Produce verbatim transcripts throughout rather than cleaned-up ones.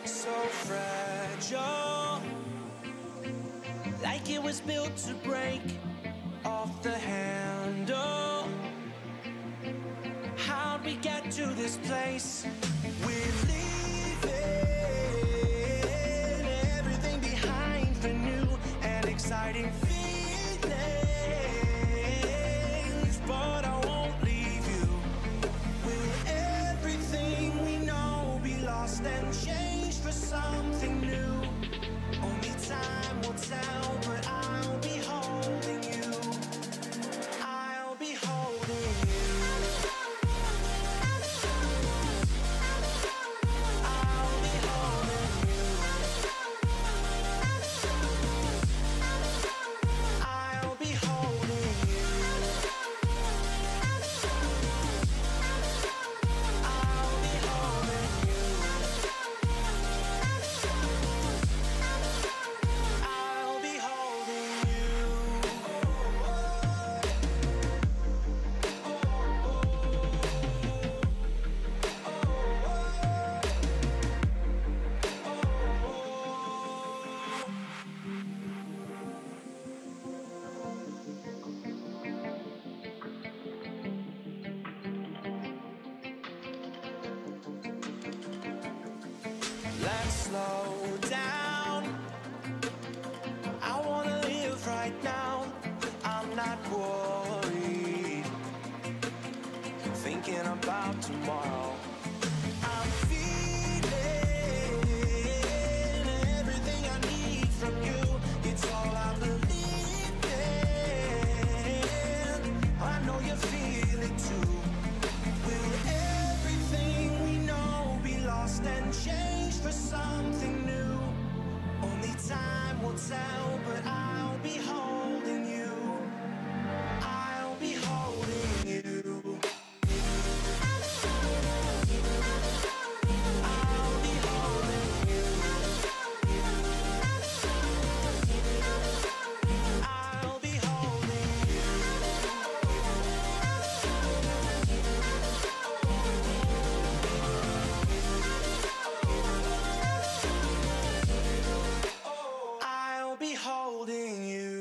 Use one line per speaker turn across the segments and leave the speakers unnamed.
so fragile, like it was built to break off the handle. How'd we get to this place? We're leaving everything behind for new and exciting feelings, but I won't leave you. Will everything we know be lost and changed for something new? Only time will tell, but I'll be holding you. I'll be holding you. I'll be holding you. I'll be holding you. I'll be holding you. I'll be holding you. Let's slow down. I wanna live right now. I'm not worried, thinking about tomorrow. I'm feeling everything I need from you. It's all I believe in. I know you feel it too. Will everything we know be lost and changed for something new? Only time will tell, but I'll be holding you. I'll be holding you. I'll be holding you. I'll be holding you. I'll be holding you.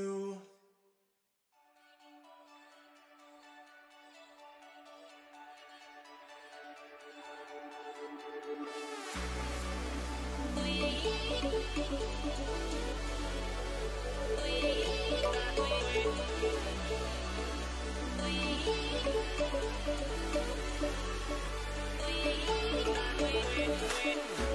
We